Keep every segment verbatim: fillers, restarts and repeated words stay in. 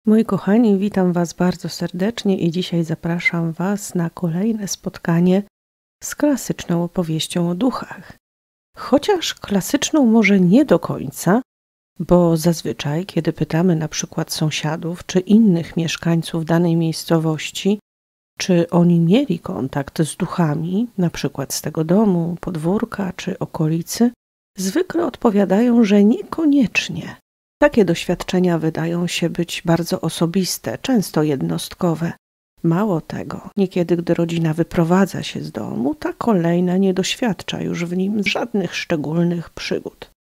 Moi kochani, witam Was bardzo serdecznie i dzisiaj zapraszam Was na kolejne spotkanie z klasyczną opowieścią o duchach. Chociaż klasyczną może nie do końca, bo zazwyczaj, kiedy pytamy na przykład sąsiadów czy innych mieszkańców danej miejscowości, czy oni mieli kontakt z duchami, na przykład z tego domu, podwórka czy okolicy, zwykle odpowiadają, że niekoniecznie. Takie doświadczenia wydają się być bardzo osobiste, często jednostkowe. Mało tego, niekiedy gdy rodzina wyprowadza się z domu, ta kolejna nie doświadcza już w nim żadnych szczególnych przygód.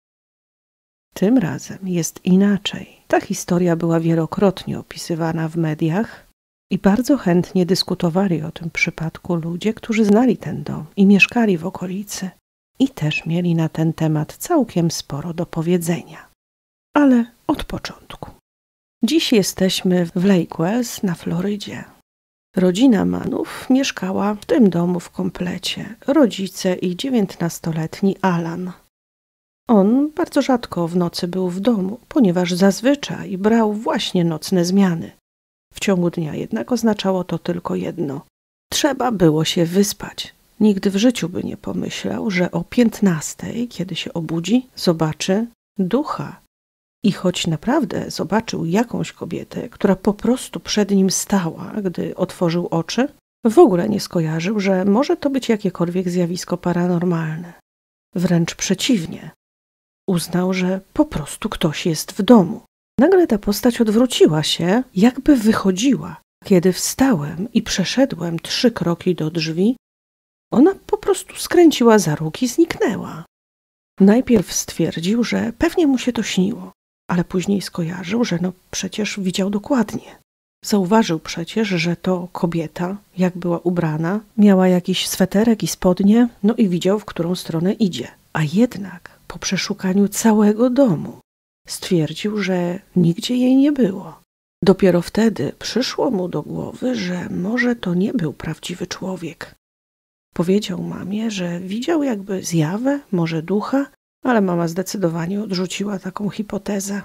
Tym razem jest inaczej. Ta historia była wielokrotnie opisywana w mediach i bardzo chętnie dyskutowali o tym przypadku ludzie, którzy znali ten dom i mieszkali w okolicy i też mieli na ten temat całkiem sporo do powiedzenia. Ale od początku. Dziś jesteśmy w Lake Wales na Florydzie. Rodzina Manów mieszkała w tym domu w komplecie. Rodzice i dziewiętnastoletni Alan. On bardzo rzadko w nocy był w domu, ponieważ zazwyczaj brał właśnie nocne zmiany. W ciągu dnia jednak oznaczało to tylko jedno. Trzeba było się wyspać. Nigdy w życiu by nie pomyślał, że o piętnastej, kiedy się obudzi, zobaczy ducha. I choć naprawdę zobaczył jakąś kobietę, która po prostu przed nim stała, gdy otworzył oczy, w ogóle nie skojarzył, że może to być jakiekolwiek zjawisko paranormalne. Wręcz przeciwnie. Uznał, że po prostu ktoś jest w domu. Nagle ta postać odwróciła się, jakby wychodziła. Kiedy wstałem i przeszedłem trzy kroki do drzwi, ona po prostu skręciła za róg i zniknęła. Najpierw stwierdził, że pewnie mu się to śniło. Ale później skojarzył, że no przecież widział dokładnie. Zauważył przecież, że to kobieta, jak była ubrana, miała jakiś sweterek i spodnie, no i widział, w którą stronę idzie. A jednak po przeszukaniu całego domu stwierdził, że nigdzie jej nie było. Dopiero wtedy przyszło mu do głowy, że może to nie był prawdziwy człowiek. Powiedział mamie, że widział jakby zjawę, może ducha, ale mama zdecydowanie odrzuciła taką hipotezę.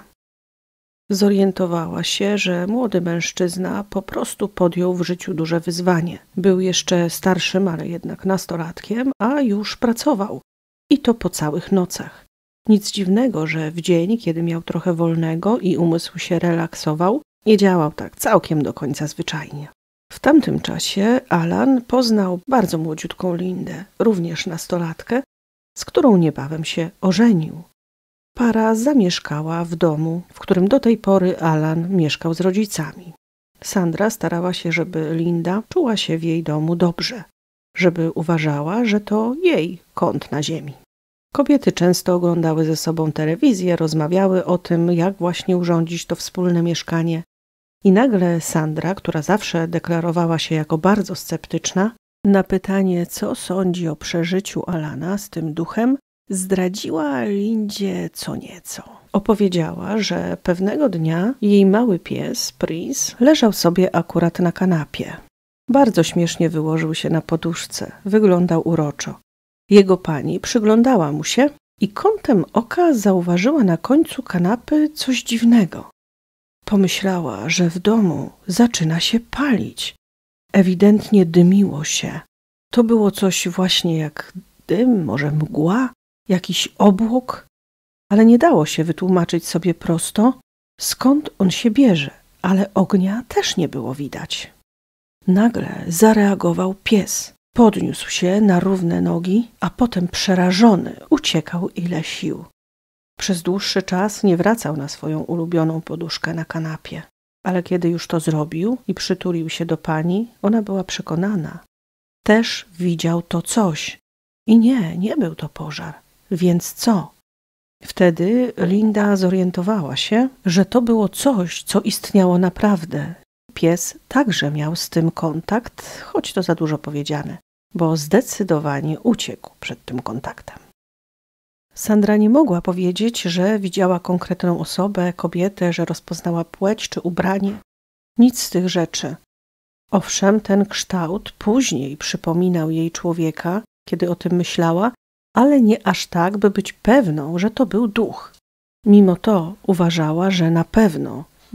Zorientowała się, że młody mężczyzna po prostu podjął w życiu duże wyzwanie. Był jeszcze starszym, ale jednak nastolatkiem, a już pracował. I to po całych nocach. Nic dziwnego, że w dzień, kiedy miał trochę wolnego i umysł się relaksował, nie działał tak całkiem do końca zwyczajnie. W tamtym czasie Alan poznał bardzo młodziutką Lindę, również nastolatkę, z którą niebawem się ożenił. Para zamieszkała w domu, w którym do tej pory Alan mieszkał z rodzicami. Sandra starała się, żeby Linda czuła się w jej domu dobrze, żeby uważała, że to jej kąt na ziemi. Kobiety często oglądały ze sobą telewizję, rozmawiały o tym, jak właśnie urządzić to wspólne mieszkanie. I nagle Sandra, która zawsze deklarowała się jako bardzo sceptyczna, na pytanie, co sądzi o przeżyciu Alana z tym duchem, zdradziła Lindzie co nieco. Opowiedziała, że pewnego dnia jej mały pies, Prince, leżał sobie akurat na kanapie. Bardzo śmiesznie wyłożył się na poduszce, wyglądał uroczo. Jego pani przyglądała mu się i kątem oka zauważyła na końcu kanapy coś dziwnego. Pomyślała, że w domu zaczyna się palić. Ewidentnie dymiło się. To było coś właśnie jak dym, może mgła, jakiś obłok, ale nie dało się wytłumaczyć sobie prosto, skąd on się bierze, ale ognia też nie było widać. Nagle zareagował pies. Podniósł się na równe nogi, a potem przerażony uciekał ile sił. Przez dłuższy czas nie wracał na swoją ulubioną poduszkę na kanapie. Ale kiedy już to zrobił i przytulił się do pani, ona była przekonana. Też widział to coś. I nie, nie był to pożar. Więc co? Wtedy Linda zorientowała się, że to było coś, co istniało naprawdę. Pies także miał z tym kontakt, choć to za dużo powiedziane, bo zdecydowanie uciekł przed tym kontaktem. Sandra nie mogła powiedzieć, że widziała konkretną osobę, kobietę, że rozpoznała płeć czy ubranie. Nic z tych rzeczy. Owszem, ten kształt później przypominał jej człowieka, kiedy o tym myślała, ale nie aż tak, by być pewną, że to był duch. Mimo to uważała, że na pewno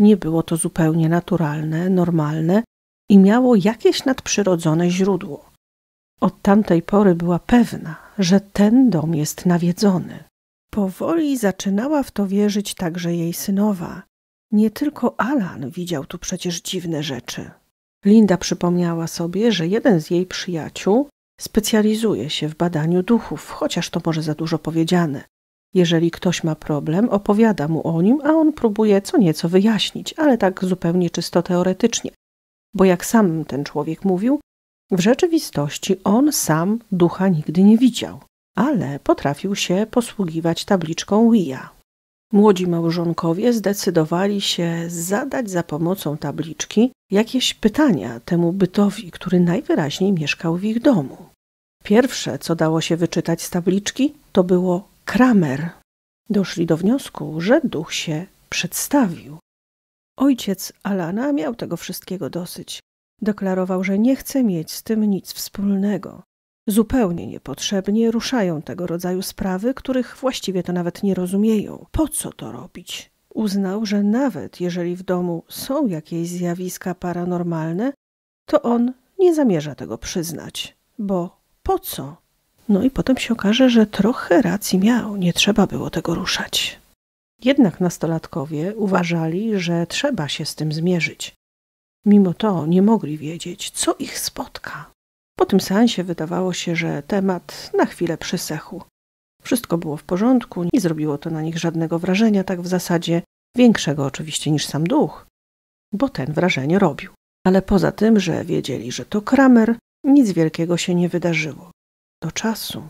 nie było to zupełnie naturalne, normalne i miało jakieś nadprzyrodzone źródło. Od tamtej pory była pewna, że ten dom jest nawiedzony. Powoli zaczynała w to wierzyć także jej synowa. Nie tylko Alan widział tu przecież dziwne rzeczy. Linda przypomniała sobie, że jeden z jej przyjaciół specjalizuje się w badaniu duchów, chociaż to może za dużo powiedziane. Jeżeli ktoś ma problem, opowiada mu o nim, a on próbuje co nieco wyjaśnić, ale tak zupełnie czysto teoretycznie. Bo jak sam ten człowiek mówił, w rzeczywistości on sam ducha nigdy nie widział, ale potrafił się posługiwać tabliczką Ouija. Młodzi małżonkowie zdecydowali się zadać za pomocą tabliczki jakieś pytania temu bytowi, który najwyraźniej mieszkał w ich domu. Pierwsze, co dało się wyczytać z tabliczki, to było Kramer. Doszli do wniosku, że duch się przedstawił. Ojciec Alana miał tego wszystkiego dosyć. Deklarował, że nie chce mieć z tym nic wspólnego. Zupełnie niepotrzebnie ruszają tego rodzaju sprawy, których właściwie to nawet nie rozumieją. Po co to robić? Uznał, że nawet jeżeli w domu są jakieś zjawiska paranormalne, to on nie zamierza tego przyznać, bo po co? No i potem się okaże, że trochę racji miał, nie trzeba było tego ruszać. Jednak nastolatkowie uważali, że trzeba się z tym zmierzyć. Mimo to nie mogli wiedzieć, co ich spotka. Po tym seansie wydawało się, że temat na chwilę przysechł. Wszystko było w porządku, nie zrobiło to na nich żadnego wrażenia, tak w zasadzie większego oczywiście niż sam duch, bo ten wrażenie robił. Ale poza tym, że wiedzieli, że to Kramer, nic wielkiego się nie wydarzyło. Do czasu.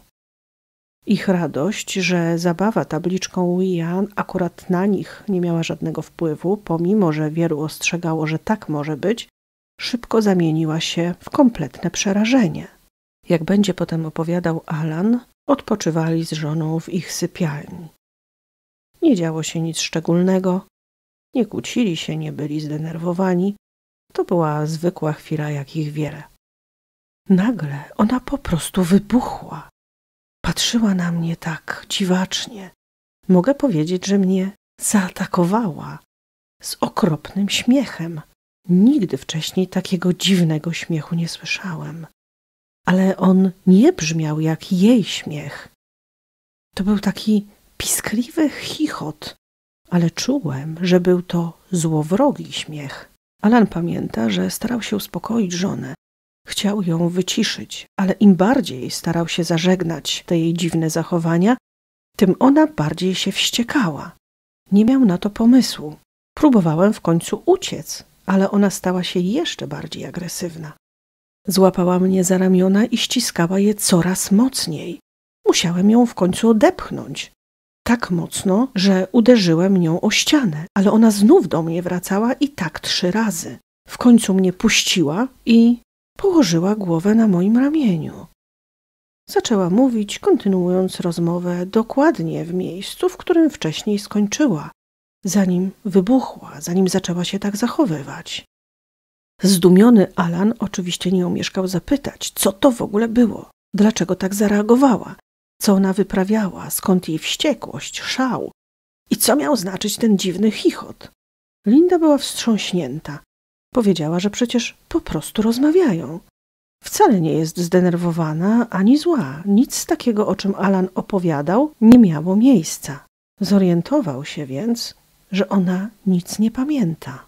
Ich radość, że zabawa tabliczką Ouija akurat na nich nie miała żadnego wpływu, pomimo że wielu ostrzegało, że tak może być, szybko zamieniła się w kompletne przerażenie. Jak będzie potem opowiadał Alan, odpoczywali z żoną w ich sypialni. Nie działo się nic szczególnego, nie kłócili się, nie byli zdenerwowani. To była zwykła chwila, jakich wiele. Nagle ona po prostu wybuchła. Patrzyła na mnie tak dziwacznie. Mogę powiedzieć, że mnie zaatakowała z okropnym śmiechem. Nigdy wcześniej takiego dziwnego śmiechu nie słyszałem. Ale on nie brzmiał jak jej śmiech. To był taki piskliwy chichot, ale czułem, że był to złowrogi śmiech. Alan pamięta, że starał się uspokoić żonę. Chciał ją wyciszyć, ale im bardziej starał się zażegnać te jej dziwne zachowania, tym ona bardziej się wściekała. Nie miał na to pomysłu. Próbowałem w końcu uciec, ale ona stała się jeszcze bardziej agresywna. Złapała mnie za ramiona i ściskała je coraz mocniej. Musiałem ją w końcu odepchnąć. Tak mocno, że uderzyłem nią o ścianę, ale ona znów do mnie wracała i tak trzy razy. W końcu mnie puściła i położyła głowę na moim ramieniu. Zaczęła mówić, kontynuując rozmowę dokładnie w miejscu, w którym wcześniej skończyła, zanim wybuchła, zanim zaczęła się tak zachowywać. Zdumiony Alan oczywiście nie omieszkał zapytać, co to w ogóle było, dlaczego tak zareagowała, co ona wyprawiała, skąd jej wściekłość, szał i co miał znaczyć ten dziwny chichot. Linda była wstrząśnięta. Powiedziała, że przecież po prostu rozmawiają. Wcale nie jest zdenerwowana ani zła. Nic takiego, o czym Alan opowiadał, nie miało miejsca. Zorientował się więc, że ona nic nie pamięta.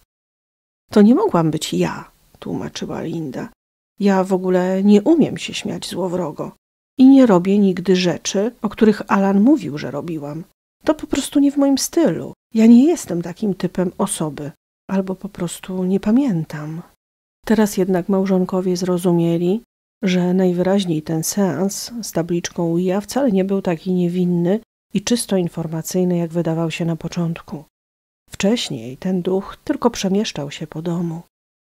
To nie mogłam być ja, tłumaczyła Linda. Ja w ogóle nie umiem się śmiać złowrogo i nie robię nigdy rzeczy, o których Alan mówił, że robiłam. To po prostu nie w moim stylu. Ja nie jestem takim typem osoby. Albo po prostu nie pamiętam. Teraz jednak małżonkowie zrozumieli, że najwyraźniej ten seans z tabliczką Ouija wcale nie był taki niewinny i czysto informacyjny, jak wydawał się na początku. Wcześniej ten duch tylko przemieszczał się po domu.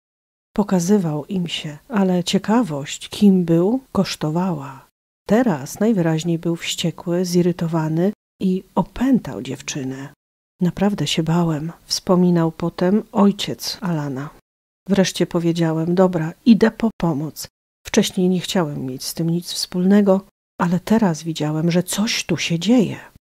Pokazywał im się, ale ciekawość, kim był, kosztowała. Teraz najwyraźniej był wściekły, zirytowany i opętał dziewczynę. Naprawdę się bałem, wspominał potem ojciec Alana. Wreszcie powiedziałem, dobra, idę po pomoc. Wcześniej nie chciałem mieć z tym nic wspólnego, ale teraz widziałem, że coś tu się dzieje.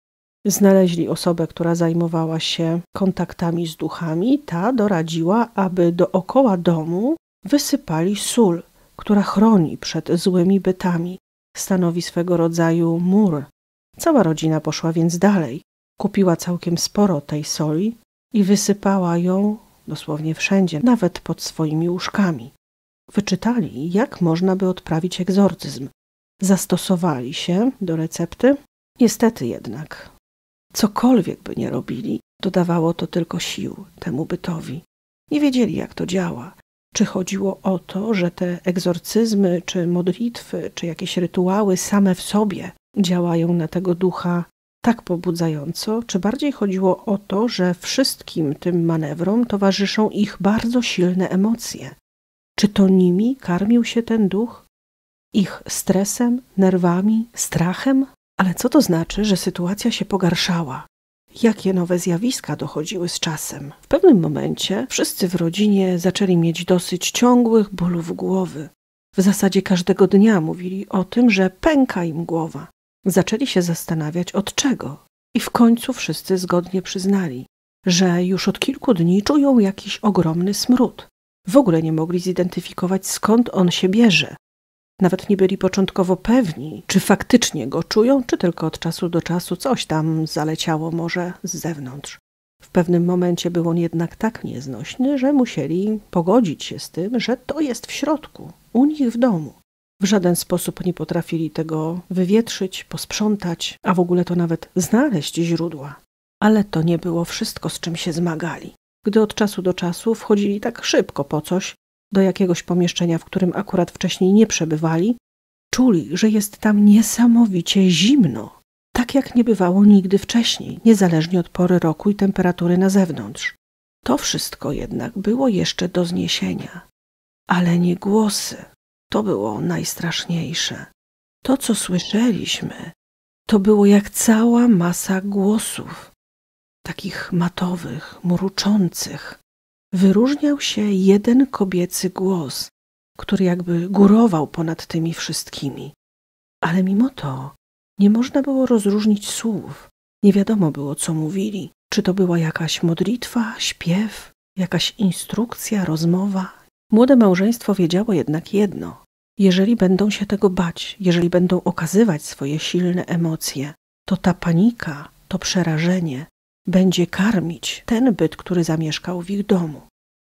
Znaleźli osobę, która zajmowała się kontaktami z duchami. Ta doradziła, aby dookoła domu wysypali sól, która chroni przed złymi bytami. Stanowi swego rodzaju mur. Cała rodzina poszła więc dalej. Kupiła całkiem sporo tej soli i wysypała ją dosłownie wszędzie, nawet pod swoimi łóżkami. Wyczytali, jak można by odprawić egzorcyzm. Zastosowali się do recepty. Niestety jednak, cokolwiek by nie robili, dodawało to tylko sił temu bytowi. Nie wiedzieli, jak to działa. Czy chodziło o to, że te egzorcyzmy, czy modlitwy, czy jakieś rytuały same w sobie działają na tego ducha tak pobudzająco, czy bardziej chodziło o to, że wszystkim tym manewrom towarzyszą ich bardzo silne emocje. Czy to nimi karmił się ten duch? Ich stresem, nerwami, strachem? Ale co to znaczy, że sytuacja się pogarszała? Jakie nowe zjawiska dochodziły z czasem? W pewnym momencie wszyscy w rodzinie zaczęli mieć dosyć ciągłych bólów głowy. W zasadzie każdego dnia mówili o tym, że pęka im głowa. Zaczęli się zastanawiać, od czego. I w końcu wszyscy zgodnie przyznali, że już od kilku dni czują jakiś ogromny smród. W ogóle nie mogli zidentyfikować, skąd on się bierze. Nawet nie byli początkowo pewni, czy faktycznie go czują, czy tylko od czasu do czasu coś tam zaleciało może z zewnątrz. W pewnym momencie był on jednak tak nieznośny, że musieli pogodzić się z tym, że to jest w środku, u nich w domu. W żaden sposób nie potrafili tego wywietrzyć, posprzątać, a w ogóle to nawet znaleźć źródła. Ale to nie było wszystko, z czym się zmagali. Gdy od czasu do czasu wchodzili tak szybko po coś, do jakiegoś pomieszczenia, w którym akurat wcześniej nie przebywali, czuli, że jest tam niesamowicie zimno, tak jak nie bywało nigdy wcześniej, niezależnie od pory roku i temperatury na zewnątrz. To wszystko jednak było jeszcze do zniesienia, ale nie głosy. To było najstraszniejsze. To, co słyszeliśmy, to było jak cała masa głosów, takich matowych, mruczących. Wyróżniał się jeden kobiecy głos, który jakby górował ponad tymi wszystkimi. Ale mimo to nie można było rozróżnić słów. Nie wiadomo było, co mówili. Czy to była jakaś modlitwa, śpiew, jakaś instrukcja, rozmowa? Młode małżeństwo wiedziało jednak jedno. Jeżeli będą się tego bać, jeżeli będą okazywać swoje silne emocje, to ta panika, to przerażenie będzie karmić ten byt, który zamieszkał w ich domu.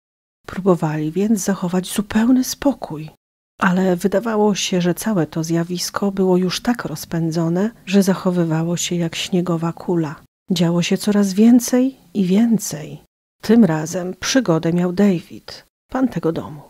Próbowali więc zachować zupełny spokój, ale wydawało się, że całe to zjawisko było już tak rozpędzone, że zachowywało się jak śniegowa kula. Działo się coraz więcej i więcej. Tym razem przygodę miał David, pan tego domu.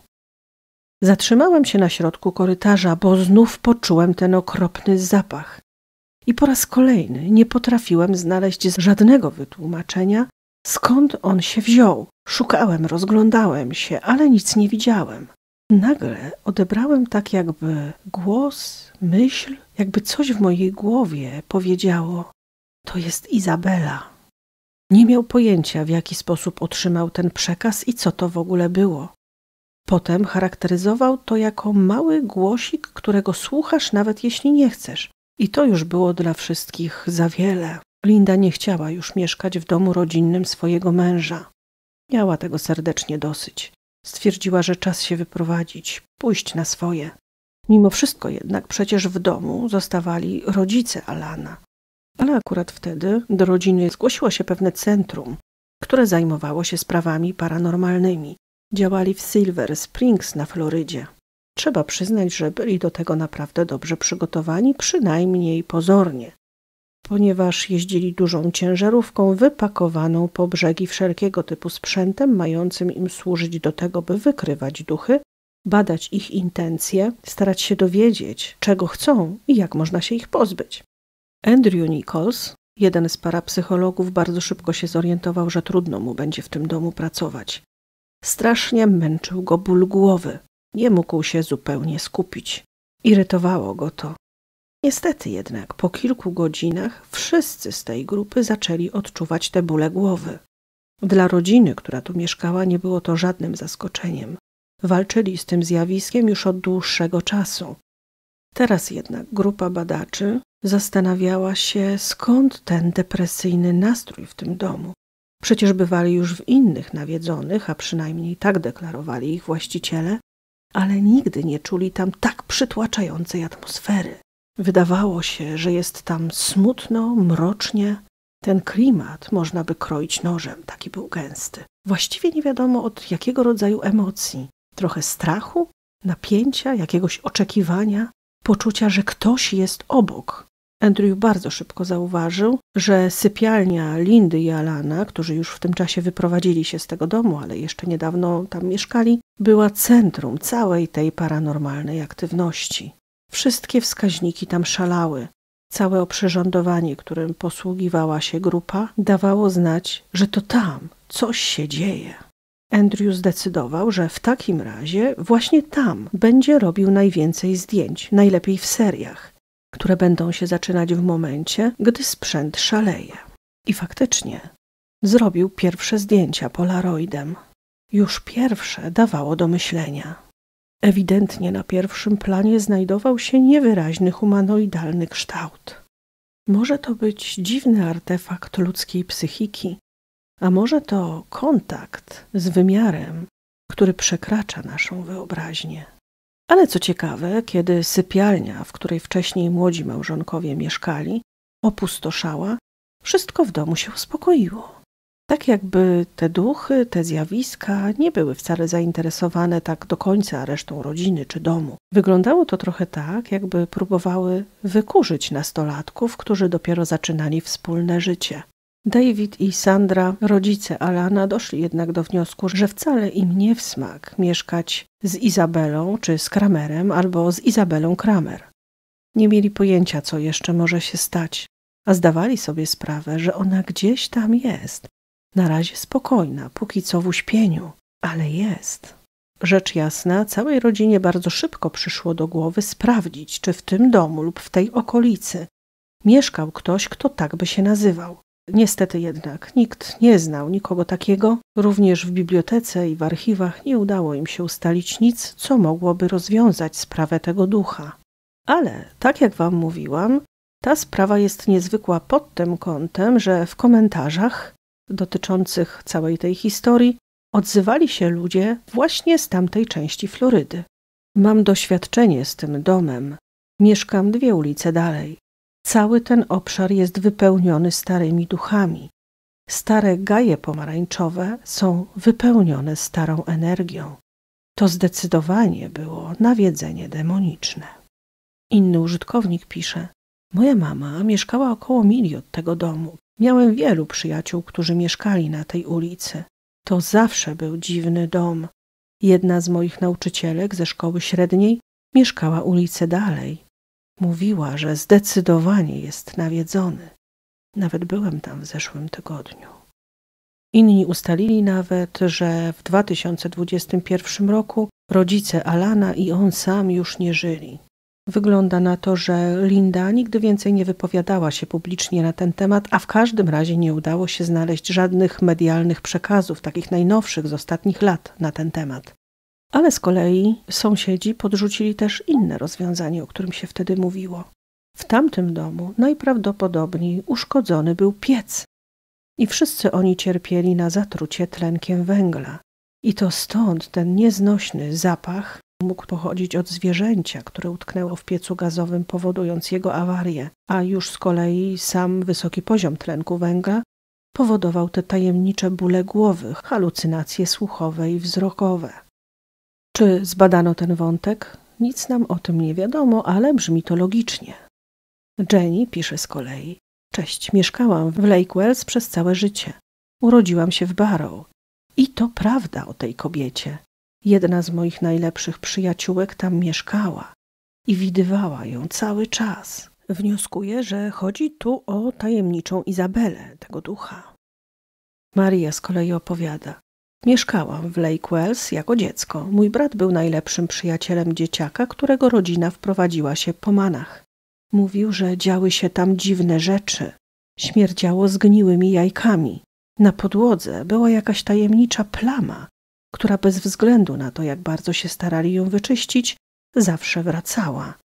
Zatrzymałem się na środku korytarza, bo znów poczułem ten okropny zapach. I po raz kolejny nie potrafiłem znaleźć żadnego wytłumaczenia, skąd on się wziął. Szukałem, rozglądałem się, ale nic nie widziałem. Nagle odebrałem tak jakby głos, myśl, jakby coś w mojej głowie powiedziało: to jest Izabela. Nie miał pojęcia, w jaki sposób otrzymał ten przekaz i co to w ogóle było. Potem charakteryzował to jako mały głosik, którego słuchasz nawet jeśli nie chcesz. I to już było dla wszystkich za wiele. Linda nie chciała już mieszkać w domu rodzinnym swojego męża. Miała tego serdecznie dosyć. Stwierdziła, że czas się wyprowadzić, pójść na swoje. Mimo wszystko jednak przecież w domu zostawali rodzice Alana. Ale akurat wtedy do rodziny zgłosiło się pewne centrum, które zajmowało się sprawami paranormalnymi. Działali w Silver Springs na Florydzie. Trzeba przyznać, że byli do tego naprawdę dobrze przygotowani, przynajmniej pozornie, ponieważ jeździli dużą ciężarówką wypakowaną po brzegi wszelkiego typu sprzętem, mającym im służyć do tego, by wykrywać duchy, badać ich intencje, starać się dowiedzieć, czego chcą i jak można się ich pozbyć. Andrew Nichols, jeden z parapsychologów, bardzo szybko się zorientował, że trudno mu będzie w tym domu pracować. Strasznie męczył go ból głowy. Nie mógł się zupełnie skupić. Irytowało go to. Niestety jednak po kilku godzinach wszyscy z tej grupy zaczęli odczuwać te bóle głowy. Dla rodziny, która tu mieszkała, nie było to żadnym zaskoczeniem. Walczyli z tym zjawiskiem już od dłuższego czasu. Teraz jednak grupa badaczy zastanawiała się, skąd ten depresyjny nastrój w tym domu. Przecież bywali już w innych nawiedzonych, a przynajmniej tak deklarowali ich właściciele, ale nigdy nie czuli tam tak przytłaczającej atmosfery. Wydawało się, że jest tam smutno, mrocznie. Ten klimat można by kroić nożem, taki był gęsty. Właściwie nie wiadomo od jakiego rodzaju emocji. Trochę strachu, napięcia, jakiegoś oczekiwania, poczucia, że ktoś jest obok. Andrew bardzo szybko zauważył, że sypialnia Lindy i Alana, którzy już w tym czasie wyprowadzili się z tego domu, ale jeszcze niedawno tam mieszkali, była centrum całej tej paranormalnej aktywności. Wszystkie wskaźniki tam szalały. Całe oprzyrządowanie, którym posługiwała się grupa, dawało znać, że to tam coś się dzieje. Andrew zdecydował, że w takim razie właśnie tam będzie robił najwięcej zdjęć, najlepiej w seriach, które będą się zaczynać w momencie, gdy sprzęt szaleje. I faktycznie zrobił pierwsze zdjęcia polaroidem. Już pierwsze dawało do myślenia. Ewidentnie na pierwszym planie znajdował się niewyraźny humanoidalny kształt. Może to być dziwny artefakt ludzkiej psychiki, a może to kontakt z wymiarem, który przekracza naszą wyobraźnię. Ale co ciekawe, kiedy sypialnia, w której wcześniej młodzi małżonkowie mieszkali, opustoszała, wszystko w domu się uspokoiło. Tak jakby te duchy, te zjawiska nie były wcale zainteresowane tak do końca resztą rodziny czy domu. Wyglądało to trochę tak, jakby próbowały wykurzyć nastolatków, którzy dopiero zaczynali wspólne życie. David i Sandra, rodzice Alana, doszli jednak do wniosku, że wcale im nie w smak mieszkać z Izabelą czy z Kramerem albo z Izabelą Kramer. Nie mieli pojęcia, co jeszcze może się stać, a zdawali sobie sprawę, że ona gdzieś tam jest. Na razie spokojna, póki co w uśpieniu, ale jest. Rzecz jasna, całej rodzinie bardzo szybko przyszło do głowy sprawdzić, czy w tym domu lub w tej okolicy mieszkał ktoś, kto tak by się nazywał. Niestety jednak nikt nie znał nikogo takiego, również w bibliotece i w archiwach nie udało im się ustalić nic, co mogłoby rozwiązać sprawę tego ducha. Ale, tak jak wam mówiłam, ta sprawa jest niezwykła pod tym kątem, że w komentarzach dotyczących całej tej historii odzywali się ludzie właśnie z tamtej części Florydy. Mam doświadczenie z tym domem. Mieszkam dwie ulice dalej. Cały ten obszar jest wypełniony starymi duchami. Stare gaje pomarańczowe są wypełnione starą energią. To zdecydowanie było nawiedzenie demoniczne. Inny użytkownik pisze: moja mama mieszkała około mili od tego domu. Miałem wielu przyjaciół, którzy mieszkali na tej ulicy. To zawsze był dziwny dom. Jedna z moich nauczycielek ze szkoły średniej mieszkała ulicę dalej. Mówiła, że zdecydowanie jest nawiedzony. Nawet byłem tam w zeszłym tygodniu. Inni ustalili nawet, że w dwa tysiące dwudziestym pierwszym roku rodzice Alana i on sam już nie żyli. Wygląda na to, że Linda nigdy więcej nie wypowiadała się publicznie na ten temat, a w każdym razie nie udało się znaleźć żadnych medialnych przekazów, takich najnowszych z ostatnich lat na ten temat. Ale z kolei sąsiedzi podrzucili też inne rozwiązanie, o którym się wtedy mówiło. W tamtym domu najprawdopodobniej uszkodzony był piec i wszyscy oni cierpieli na zatrucie tlenkiem węgla. I to stąd ten nieznośny zapach mógł pochodzić od zwierzęcia, które utknęło w piecu gazowym, powodując jego awarię, a już z kolei sam wysoki poziom tlenku węgla powodował te tajemnicze bóle głowy, halucynacje słuchowe i wzrokowe. Czy zbadano ten wątek? Nic nam o tym nie wiadomo, ale brzmi to logicznie. Jenny pisze z kolei: cześć, mieszkałam w Lake Wells przez całe życie. Urodziłam się w Barrow. I to prawda o tej kobiecie. Jedna z moich najlepszych przyjaciółek tam mieszkała i widywała ją cały czas. Wnioskuję, że chodzi tu o tajemniczą Izabelę, tego ducha. Maria z kolei opowiada: mieszkałam w Lake Wells jako dziecko. Mój brat był najlepszym przyjacielem dzieciaka, którego rodzina wprowadziła się po Manach. Mówił, że działy się tam dziwne rzeczy. Śmierdziało zgniłymi jajkami. Na podłodze była jakaś tajemnicza plama, która bez względu na to, jak bardzo się starali ją wyczyścić, zawsze wracała.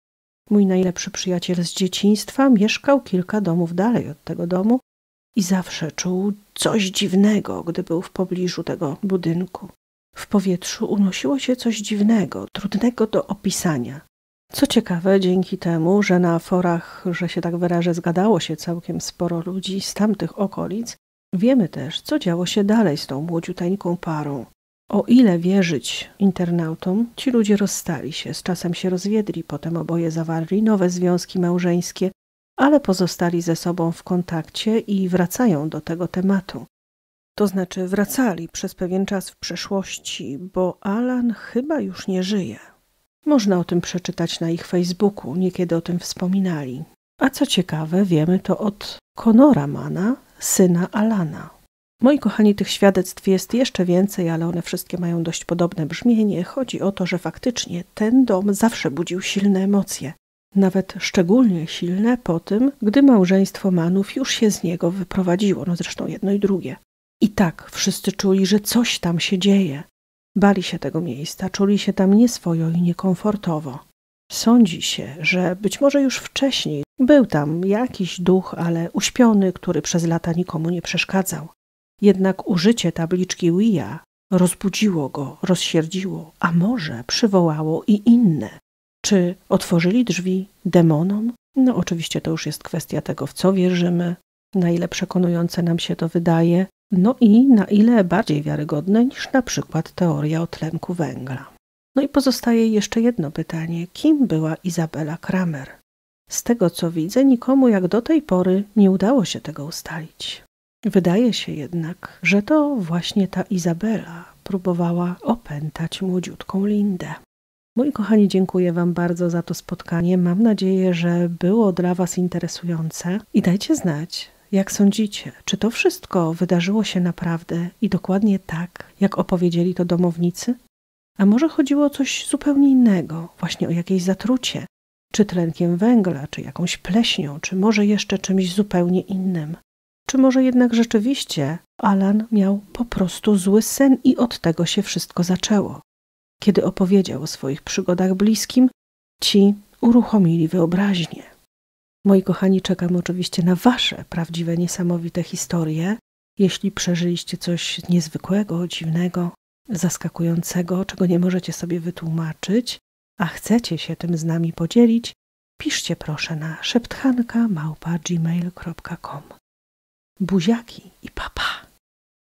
Mój najlepszy przyjaciel z dzieciństwa mieszkał kilka domów dalej od tego domu i zawsze czuł coś dziwnego, gdy był w pobliżu tego budynku. W powietrzu unosiło się coś dziwnego, trudnego do opisania. Co ciekawe, dzięki temu, że na forach, że się tak wyrażę, zgadało się całkiem sporo ludzi z tamtych okolic, wiemy też, co działo się dalej z tą młodziuteńką parą. O ile wierzyć internautom, ci ludzie rozstali się, z czasem się rozwiedli, potem oboje zawarli nowe związki małżeńskie, ale pozostali ze sobą w kontakcie i wracają do tego tematu. To znaczy wracali przez pewien czas w przeszłości, bo Alan chyba już nie żyje. Można o tym przeczytać na ich Facebooku, niekiedy o tym wspominali. A co ciekawe, wiemy to od Conora Manna, syna Alana. Moi kochani, tych świadectw jest jeszcze więcej, ale one wszystkie mają dość podobne brzmienie. Chodzi o to, że faktycznie ten dom zawsze budził silne emocje. Nawet szczególnie silne po tym, gdy małżeństwo Mannów już się z niego wyprowadziło, no zresztą jedno i drugie. I tak wszyscy czuli, że coś tam się dzieje. Bali się tego miejsca, czuli się tam nieswojo i niekomfortowo. Sądzi się, że być może już wcześniej był tam jakiś duch, ale uśpiony, który przez lata nikomu nie przeszkadzał. Jednak użycie tabliczki Ouija rozbudziło go, rozsierdziło, a może przywołało i inne. Czy otworzyli drzwi demonom? No oczywiście to już jest kwestia tego, w co wierzymy, na ile przekonujące nam się to wydaje, no i na ile bardziej wiarygodne niż na przykład teoria o tlenku węgla. No i pozostaje jeszcze jedno pytanie. Kim była Izabela Kramer? Z tego co widzę, nikomu jak do tej pory nie udało się tego ustalić. Wydaje się jednak, że to właśnie ta Izabela próbowała opętać młodziutką Lindę. Moi kochani, dziękuję Wam bardzo za to spotkanie. Mam nadzieję, że było dla Was interesujące i dajcie znać, jak sądzicie, czy to wszystko wydarzyło się naprawdę i dokładnie tak, jak opowiedzieli to domownicy? A może chodziło o coś zupełnie innego, właśnie o jakieś zatrucie, czy tlenkiem węgla, czy jakąś pleśnią, czy może jeszcze czymś zupełnie innym? Czy może jednak rzeczywiście Alan miał po prostu zły sen i od tego się wszystko zaczęło? Kiedy opowiedział o swoich przygodach bliskim, ci uruchomili wyobraźnię. Moi kochani, czekam oczywiście na Wasze prawdziwe, niesamowite historie. Jeśli przeżyliście coś niezwykłego, dziwnego, zaskakującego, czego nie możecie sobie wytłumaczyć, a chcecie się tym z nami podzielić, piszcie proszę na szepthanka małpa gmail kropka com. Buziaki i papa.